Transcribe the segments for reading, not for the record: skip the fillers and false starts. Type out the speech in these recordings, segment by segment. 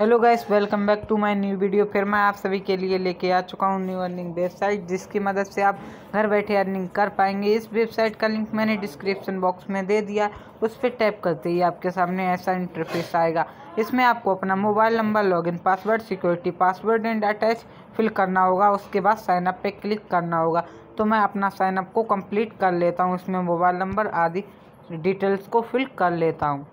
Hello guys, welcome back to my new video. फिर मैं आप सभी के लिए लेके आ चुका हूँ न्यू अर्निंग वेबसाइट, जिसकी मदद से आप घर बैठे अर्निंग कर पाएंगे। इस वेबसाइट का लिंक मैंने डिस्क्रिप्शन बॉक्स में दे दिया। उस पर टैप करते ही आपके सामने ऐसा इंटरफेस आएगा। इसमें आपको अपना mobile number, login password, security password and attach fill करना होगा। उसके बाद साइन अप पे क्लिक करना होगा। तो मैं अपना साइन अप को कंप्लीट कर लेता हूँ। इसमें मोबाइल नंबर आदि डिटेल्स को फिल कर लेता हूँ।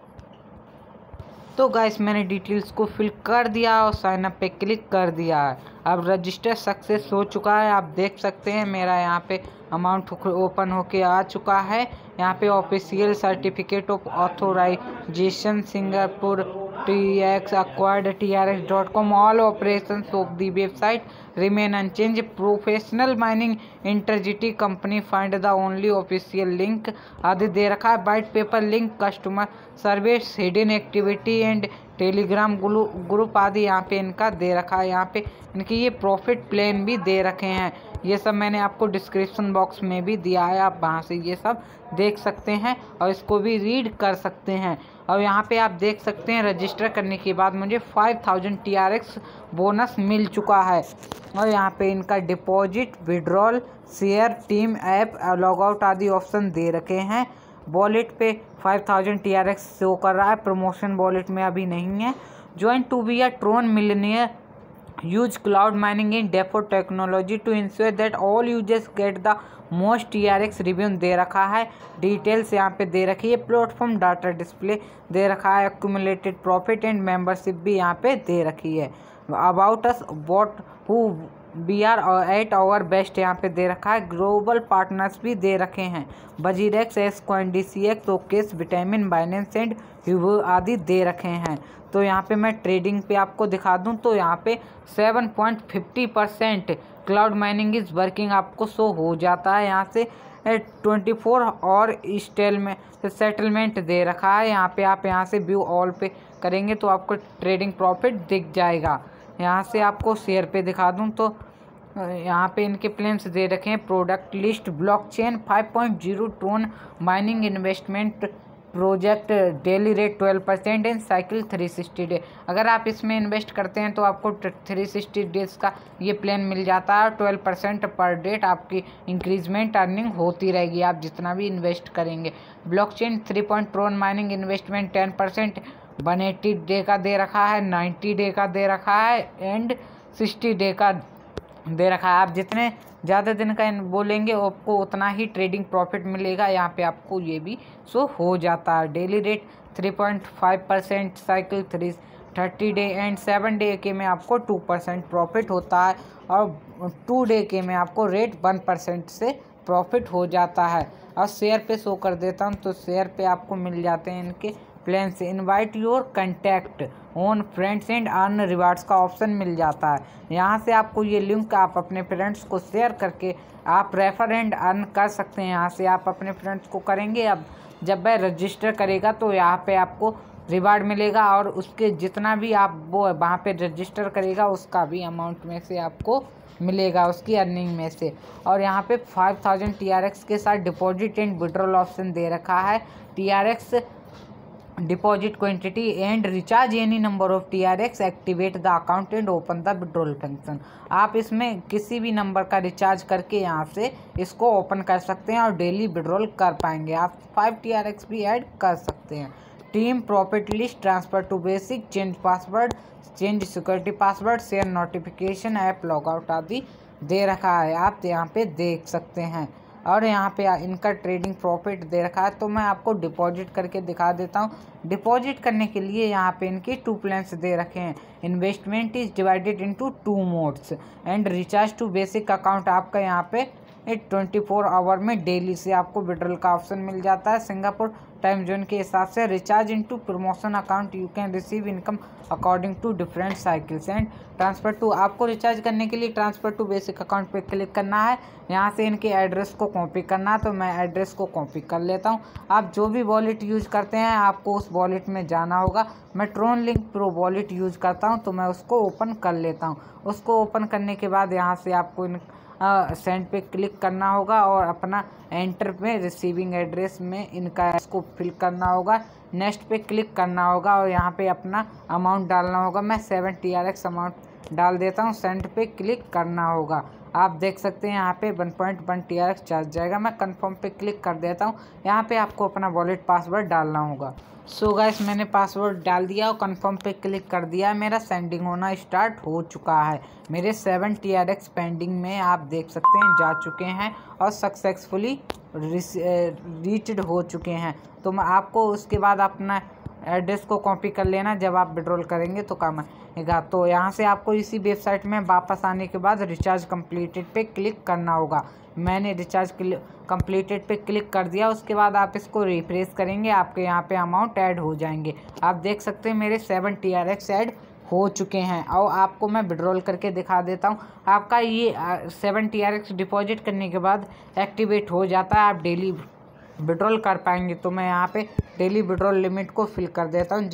तो गाइस, मैंने डिटेल्स को फिल कर दिया और साइन अप पे क्लिक कर दिया है। अब रजिस्टर सक्सेस हो चुका है। आप देख सकते हैं मेरा यहाँ पे अमाउंट ओपन होके आ चुका है। यहाँ पे official certificate of authorization Singapore TX acquired TRX.com all operations of the website remain unchanged. Professional mining इंटरजिटी company find the only official link आदि दे रखा है। White paper link, customer service, hidden activity and Telegram group आदि यहाँ पे इनका दे रखा है। यहाँ पे इनके ये प्रॉफिट प्लान भी दे रखे हैं। ये सब मैंने आपको डिस्क्रिप्शन बॉक्स में भी दिया है। आप वहाँ से ये सब देख सकते हैं और इसको भी रीड कर सकते हैं। और यहाँ पे आप देख सकते हैं रजिस्टर करने के बाद मुझे 5000 TRX बोनस मिल चुका है। और यहाँ पे इनका deposit, withdrawal, share, team app, logout आदि ऑप्शन दे रखे हैं। वॉलेट पे 5000 TRX शो कर रहा है। प्रमोशन वॉलेट में अभी नहीं है। Join to be a Tron millionaire, use cloud mining in DeFi technology to ensure that all users get the most TRX review दे रखा है। डिटेल्स यहाँ पे दे रखी है। प्लेटफॉर्म डाटा डिस्प्ले दे रखा है। एक्यूमुलेटेड प्रॉफिट एंड मेंबरशिप भी यहाँ पे दे रखी है। About us, what, who we are at our best यहाँ पे दे रखा है। ग्लोबल पार्टनर्स भी दे रखे हैं। बजीरेक्स, एस कॉइन, DCX, ओकेस, विटामिन, बाइनेंस एंड ह्यूबो आदि दे रखे हैं। तो यहाँ पे मैं ट्रेडिंग पे आपको दिखा दूँ तो यहाँ पे 7.50% क्लाउड माइनिंग इज़ वर्किंग आपको शो हो जाता है। यहाँ से 24 और स्टेल में सेटलमेंट दे रखा है। यहाँ पे आप यहाँ से व्यू ऑल पे करेंगे तो आपको ट्रेडिंग प्रॉफिट दिख जाएगा। यहाँ से आपको शेयर पे दिखा दूँ तो यहाँ पे इनके प्लान्स दे रखे हैं। Product list, blockchain 5.0 Tron mining investment project, daily rate 12% and cycle 360 day. अगर आप इसमें इन्वेस्ट करते हैं तो आपको 360 डेज का ये प्लान मिल जाता है। 12% पर डेट आपकी इंक्रीजमेंट अर्निंग होती रहेगी आप जितना भी इन्वेस्ट करेंगे। ब्लॉकचेन 3.0 माइनिंग इन्वेस्टमेंट 10%, 180 डे का दे रखा है, 90 डे का दे रखा है एंड 60 डे का दे रखा है। आप जितने ज़्यादा दिन का बोलेंगे आपको उतना ही ट्रेडिंग प्रॉफिट मिलेगा। यहाँ पे आपको ये भी शो हो जाता है। Daily rate 3.5%, cycle 30 day and 7 day के में आपको 2% प्रॉफिट होता है और 2 डे के में आपको रेट 1% से प्रॉफिट हो जाता है। और शेयर पे शो कर देता हूँ तो शेयर पे आपको मिल जाते हैं इनके प्लान से। Invite your contact own friends and earn rewards का ऑप्शन मिल जाता है। यहाँ से आपको ये लिंक आप अपने फ्रेंड्स को शेयर करके आप रेफर एंड अर्न कर सकते हैं। यहाँ से आप अपने फ्रेंड्स को करेंगे। अब जब वह रजिस्टर करेगा तो यहाँ पे आपको रिवार्ड मिलेगा और उसके जितना भी आप वो वहाँ पे रजिस्टर करेगा उसका भी अमाउंट में से आपको मिलेगा, उसकी अर्निंग में से। और यहाँ पे 5000 TRX के साथ डिपॉजिट एंड विड्रॉल ऑप्शन दे रखा है। TRX deposit quantity and recharge any number of TRX, activate the account and open the withdrawal function. आप इसमें किसी भी नंबर का रिचार्ज करके यहाँ से इसको ओपन कर सकते हैं और डेली विड्रॉल कर पाएंगे। आप 5 TRX भी ऐड कर सकते हैं। Team, profit list, transfer to basic, change password, change security password, share notification, app logout आदि दे रखा है। आप यहाँ पे देख सकते हैं। और यहाँ पे इनका ट्रेडिंग प्रॉफिट दे रखा है। तो मैं आपको डिपॉजिट करके दिखा देता हूँ। डिपॉजिट करने के लिए यहाँ पे इनके 2 प्लान्स दे रखे हैं। Investment is divided into 2 modes and recharge to basic account आपका यहाँ पे 24 आवर में डेली से आपको विड्रॉल का ऑप्शन मिल जाता है। सिंगापुर टाइम जोन के हिसाब से recharge into promotion account, you can receive income according to different cycles and transfer to. आपको रिचार्ज करने के लिए ट्रांसफर टू बेसिक अकाउंट पे क्लिक करना है। यहाँ से इनके एड्रेस को कॉपी करना है तो मैं एड्रेस को कॉपी कर लेता हूँ। आप जो भी वॉलेट यूज़ करते हैं आपको उस वॉलेट में जाना होगा। मैं Tron link pro wallet use करता हूँ तो मैं उसको ओपन कर लेता हूँ। उसको ओपन करने के बाद यहाँ से आपको सेंड पे क्लिक करना होगा और अपना एंटर में रिसीविंग एड्रेस में इनका इसको फिल करना होगा। नेक्स्ट पे क्लिक करना होगा और यहाँ पे अपना अमाउंट डालना होगा। मैं 7 TRX अमाउंट डाल देता हूँ। सेंड पे क्लिक करना होगा। आप देख सकते हैं यहाँ पे 1.1 TRX चार्ज जाएगा। मैं कंफर्म पे क्लिक कर देता हूँ। यहाँ पे आपको अपना वॉलेट पासवर्ड डालना होगा। सो गाइस मैंने पासवर्ड डाल दिया और कंफर्म पे क्लिक कर दिया। मेरा सेंडिंग होना स्टार्ट हो चुका है। मेरे 7 TRX पेंडिंग में आप देख सकते हैं जा चुके हैं और सक्सेसफुली रीच्ड हो चुके हैं। तो मैं आपको उसके बाद अपना एड्रेस को कॉपी कर लेना, जब आप विड्रॉल करेंगे तो काम आएगा। तो यहाँ से आपको इसी वेबसाइट में वापस आने के बाद रिचार्ज कंप्लीटेड पे क्लिक करना होगा। मैंने रिचार्ज कंप्लीटेड पे क्लिक कर दिया। उसके बाद आप इसको रिफ्रेश करेंगे, आपके यहाँ पे अमाउंट ऐड हो जाएंगे। आप देख सकते हैं मेरे 7 TRX ऐड हो चुके हैं और आपको मैं विड्रॉल करके दिखा देता हूँ। आपका ये 7 TRX डिपॉजिट करने के बाद एक्टिवेट हो जाता है। आप डेली विड्रॉल कर पाएंगे। तो मैं यहाँ पे डेली विड्रॉल लिमिट को फिल कर देता हूँ।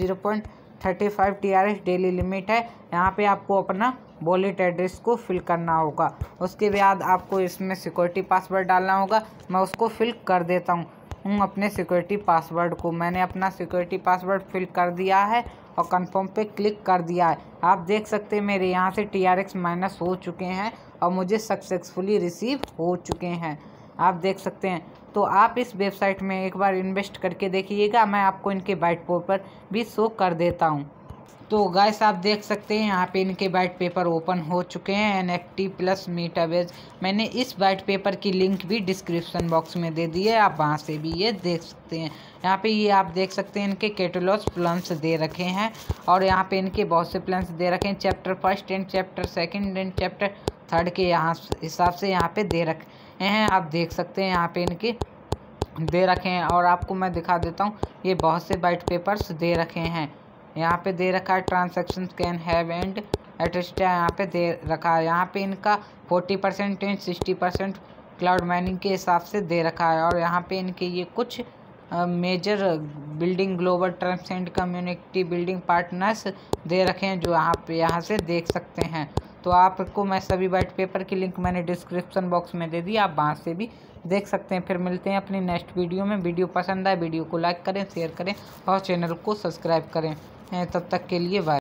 0.35 TRX डेली लिमिट है। यहाँ पे आपको अपना वॉलेट एड्रेस को फिल करना होगा। उसके बाद आपको इसमें सिक्योरिटी पासवर्ड डालना होगा। मैं उसको फिल कर देता हूँ अपने सिक्योरिटी पासवर्ड को। मैंने अपना सिक्योरिटी पासवर्ड फिल कर दिया है और कंफर्म पे क्लिक कर दिया है। आप देख सकते हैं मेरे यहाँ से TRX माइनस हो चुके हैं और मुझे सक्सेसफुली रिसीव हो चुके हैं। आप देख सकते हैं। तो आप इस वेबसाइट में एक बार इन्वेस्ट करके देखिएगा। मैं आपको इनके वाइट पेपर भी शो कर देता हूँ। तो गाइस आप देख सकते हैं यहाँ पे इनके वाइट पेपर ओपन हो चुके हैं। NFT plus metabase. मैंने इस वाइट पेपर की लिंक भी डिस्क्रिप्शन बॉक्स में दे दी है, आप वहाँ से भी ये देख सकते हैं। यहाँ पे ये आप देख सकते हैं इनके कैटलॉग प्लान्स दे रखे हैं और यहाँ पे इनके बहुत से प्लान्स दे रखे हैं। Chapter 1 and chapter 2 and chapter 3 के यहाँ हिसाब से यहाँ पे दे रखे हैं। आप देख सकते हैं यहाँ पे इनके दे रखे हैं और आपको मैं दिखा देता हूँ। ये बहुत से वाइट पेपर्स दे रखे हैं। यहाँ पे दे रखा है ट्रांजैक्शन कैन हैव एंड एटस्ट यहाँ पे दे रखा है। यहाँ पे इनका 40% एंड 60% क्लाउड माइनिंग के हिसाब से दे रखा है। और यहाँ पे इनके ये कुछ major building global terms and community building partners दे रखे हैं, जो यहाँ से देख सकते हैं। तो आपको मैं सभी वाइट पेपर की लिंक मैंने डिस्क्रिप्शन बॉक्स में दे दी, आप वहाँ से भी देख सकते हैं। फिर मिलते हैं अपनी नेक्स्ट वीडियो में। वीडियो पसंद आए वीडियो को लाइक करें, शेयर करें और चैनल को सब्सक्राइब करें। तब तक के लिए बाय।